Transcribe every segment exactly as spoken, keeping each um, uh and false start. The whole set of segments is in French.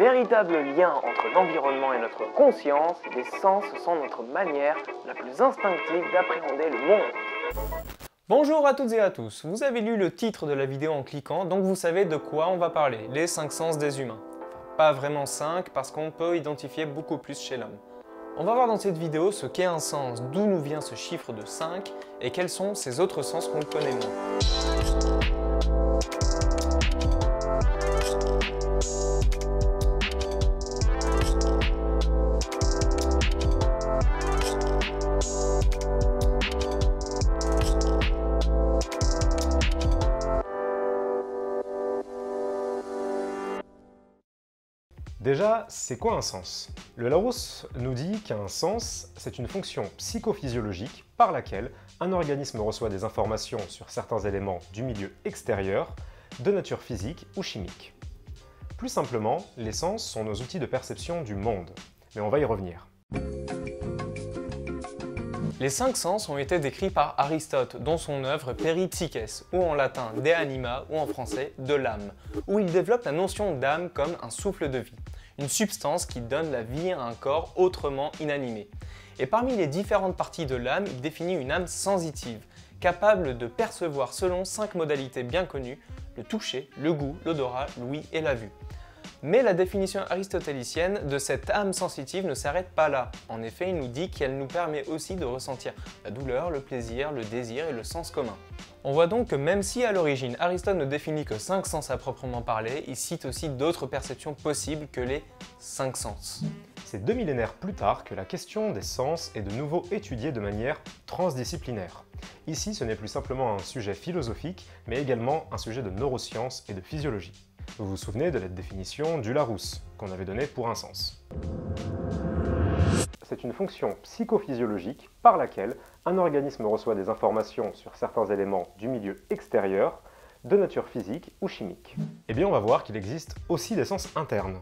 véritable lien entre l'environnement et notre conscience, les sens sont notre manière la plus instinctive d'appréhender le monde. Bonjour à toutes et à tous, vous avez lu le titre de la vidéo en cliquant, donc vous savez de quoi on va parler, les cinq sens des humains. Enfin, pas vraiment cinq, parce qu'on peut identifier beaucoup plus chez l'homme. On va voir dans cette vidéo ce qu'est un sens, d'où nous vient ce chiffre de cinq, et quels sont ces autres sens qu'on connaît moins. Déjà, c'est quoi un sens? Le Larousse nous dit qu'un sens, c'est une fonction psychophysiologique par laquelle un organisme reçoit des informations sur certains éléments du milieu extérieur, de nature physique ou chimique. Plus simplement, les sens sont nos outils de perception du monde, mais on va y revenir. Les cinq sens ont été décrits par Aristote dans son œuvre Péripsyches, ou en latin De Anima, ou en français De l'âme, où il développe la notion d'âme comme un souffle de vie, une substance qui donne la vie à un corps autrement inanimé. Et parmi les différentes parties de l'âme, il définit une âme sensitive, capable de percevoir selon cinq modalités bien connues, le toucher, le goût, l'odorat, l'ouïe et la vue. Mais la définition aristotélicienne de cette âme sensitive ne s'arrête pas là. En effet, il nous dit qu'elle nous permet aussi de ressentir la douleur, le plaisir, le désir et le sens commun. On voit donc que même si à l'origine Aristote ne définit que cinq sens à proprement parler, il cite aussi d'autres perceptions possibles que les cinq sens. C'est deux millénaires plus tard que la question des sens est de nouveau étudiée de manière transdisciplinaire. Ici, ce n'est plus simplement un sujet philosophique, mais également un sujet de neurosciences et de physiologie. Vous vous souvenez de la définition du Larousse, qu'on avait donnée pour un sens. C'est une fonction psychophysiologique par laquelle un organisme reçoit des informations sur certains éléments du milieu extérieur, de nature physique ou chimique. Eh bien, on va voir qu'il existe aussi des sens internes.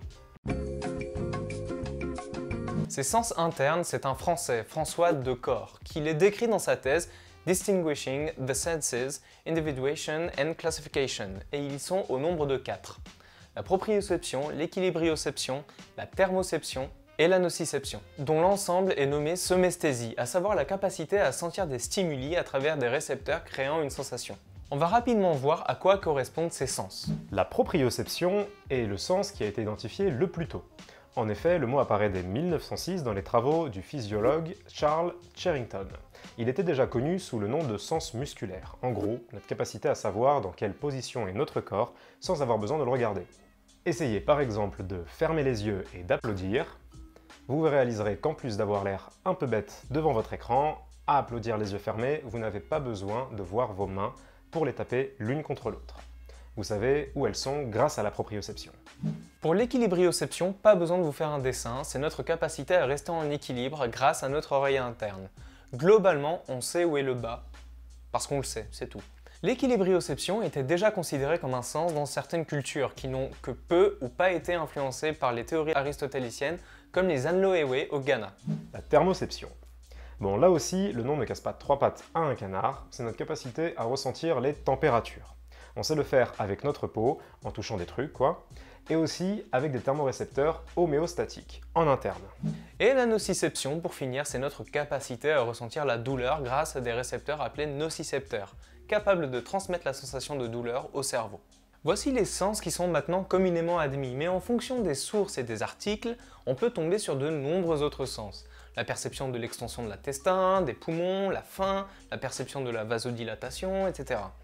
Ces sens internes, c'est un Français, François Decort, qui les décrit dans sa thèse Distinguishing the Senses, Individuation and Classification, et ils sont au nombre de quatre. La proprioception, l'équilibrioception, la thermoception et la nociception, dont l'ensemble est nommé somesthésie, à savoir la capacité à sentir des stimuli à travers des récepteurs créant une sensation. On va rapidement voir à quoi correspondent ces sens. La proprioception est le sens qui a été identifié le plus tôt. En effet, le mot apparaît dès mille neuf cent six dans les travaux du physiologue Charles Charrington. Il était déjà connu sous le nom de sens musculaire, en gros, notre capacité à savoir dans quelle position est notre corps sans avoir besoin de le regarder. Essayez par exemple de fermer les yeux et d'applaudir. Vous réaliserez qu'en plus d'avoir l'air un peu bête devant votre écran, à applaudir les yeux fermés, vous n'avez pas besoin de voir vos mains pour les taper l'une contre l'autre. Vous savez où elles sont grâce à la proprioception. Pour l'équilibrioception, pas besoin de vous faire un dessin, c'est notre capacité à rester en équilibre grâce à notre oreille interne. Globalement, on sait où est le bas, parce qu'on le sait, c'est tout. L'équilibrioception était déjà considérée comme un sens dans certaines cultures qui n'ont que peu ou pas été influencées par les théories aristotéliciennes, comme les Anloewe au Ghana. La thermoception. Bon, là aussi, le nom ne casse pas trois pattes à un canard, c'est notre capacité à ressentir les températures. On sait le faire avec notre peau, en touchant des trucs, quoi, et aussi avec des thermorécepteurs homéostatiques, en interne. Et la nociception, pour finir, c'est notre capacité à ressentir la douleur grâce à des récepteurs appelés nocicepteurs, capables de transmettre la sensation de douleur au cerveau. Voici les sens qui sont maintenant communément admis, mais en fonction des sources et des articles, on peut tomber sur de nombreux autres sens. La perception de l'extension de l'intestin, des poumons, la faim, la perception de la vasodilatation, et cetera.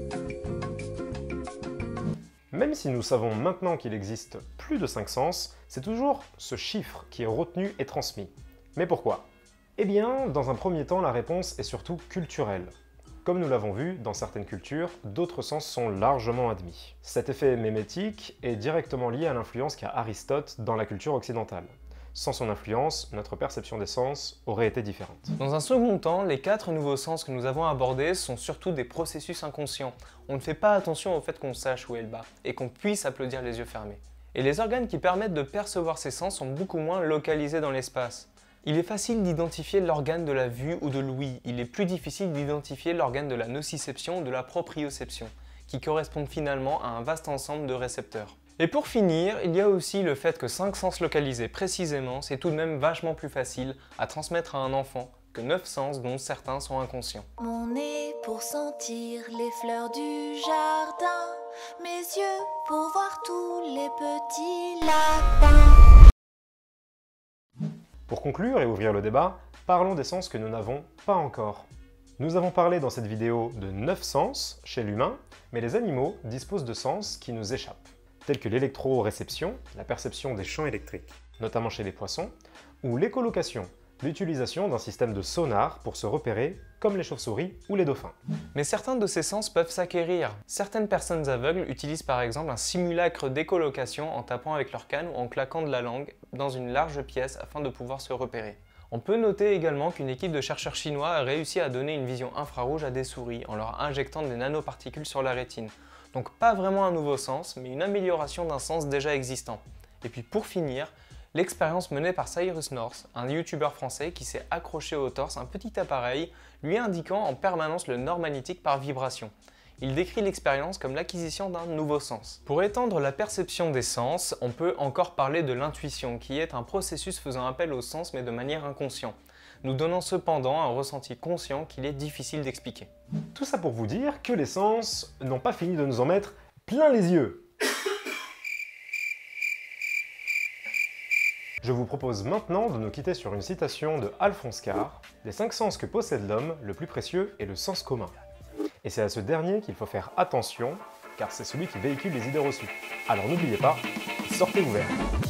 Même si nous savons maintenant qu'il existe plus de cinq sens, c'est toujours ce chiffre qui est retenu et transmis. Mais pourquoi? Eh bien, dans un premier temps, la réponse est surtout culturelle. Comme nous l'avons vu, dans certaines cultures, d'autres sens sont largement admis. Cet effet mémétique est directement lié à l'influence qu'a Aristote dans la culture occidentale. Sans son influence, notre perception des sens aurait été différente. Dans un second temps, les quatre nouveaux sens que nous avons abordés sont surtout des processus inconscients. On ne fait pas attention au fait qu'on sache où est le bas et qu'on puisse applaudir les yeux fermés. Et les organes qui permettent de percevoir ces sens sont beaucoup moins localisés dans l'espace. Il est facile d'identifier l'organe de la vue ou de l'ouïe, il est plus difficile d'identifier l'organe de la nociception ou de la proprioception, qui correspondent finalement à un vaste ensemble de récepteurs. Et pour finir, il y a aussi le fait que cinq sens localisés précisément, c'est tout de même vachement plus facile à transmettre à un enfant que neuf sens dont certains sont inconscients. Mon nez pour sentir les fleurs du jardin, mes yeux pour voir tous les petits lapins. Pour conclure et ouvrir le débat, parlons des sens que nous n'avons pas encore. Nous avons parlé dans cette vidéo de neuf sens chez l'humain, mais les animaux disposent de sens qui nous échappent, tels que l'électroréception, la perception des champs électriques, notamment chez les poissons, ou l'écholocation, l'utilisation d'un système de sonar pour se repérer, comme les chauves-souris ou les dauphins. Mais certains de ces sens peuvent s'acquérir. Certaines personnes aveugles utilisent par exemple un simulacre d'écholocation en tapant avec leur canne ou en claquant de la langue dans une large pièce afin de pouvoir se repérer. On peut noter également qu'une équipe de chercheurs chinois a réussi à donner une vision infrarouge à des souris en leur injectant des nanoparticules sur la rétine. Donc pas vraiment un nouveau sens, mais une amélioration d'un sens déjà existant. Et puis pour finir, l'expérience menée par Cyrus North, un youtubeur français qui s'est accroché au torse un petit appareil lui indiquant en permanence le nord magnétique par vibration. Il décrit l'expérience comme l'acquisition d'un nouveau sens. Pour étendre la perception des sens, on peut encore parler de l'intuition, qui est un processus faisant appel aux sens mais de manière inconsciente, nous donnant cependant un ressenti conscient qu'il est difficile d'expliquer. Tout ça pour vous dire que les sens n'ont pas fini de nous en mettre plein les yeux. Je vous propose maintenant de nous quitter sur une citation de Alphonse Karr, « Des cinq sens que possède l'homme, le plus précieux est le sens commun. » Et c'est à ce dernier qu'il faut faire attention, car c'est celui qui véhicule les idées reçues. Alors n'oubliez pas, sortez ouverts.